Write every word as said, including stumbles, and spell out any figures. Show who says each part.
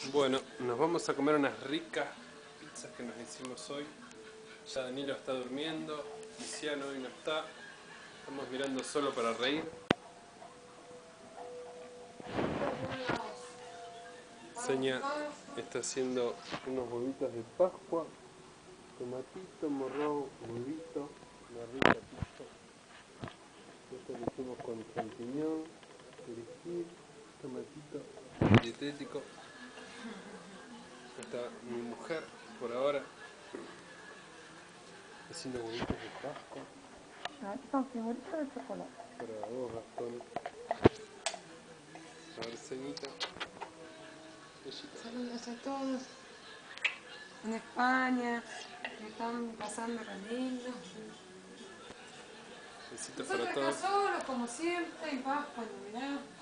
Speaker 1: Bueno, nos vamos a comer unas ricas pizzas que nos hicimos hoy. Ya Danilo está durmiendo, Luciano hoy no está. Estamos mirando solo para reír. Seña está haciendo unos huevitos de Pascua, tomatito, morrón, huevito, una rica pizza. Esto lo hicimos con champiñón, perejil, tomatito dietético. Está mi mujer por ahora haciendo huevitos de Pascua.
Speaker 2: Ah, estos son figuritas de chocolate.
Speaker 1: Para vos, Gastón. A ver, Ceñita.
Speaker 2: Saludos a todos en España, que están pasando re lindo.
Speaker 1: Besitos
Speaker 2: Nosotros
Speaker 1: para
Speaker 2: acá
Speaker 1: todos.
Speaker 2: solos, como siempre, en Pascua, en Navidad.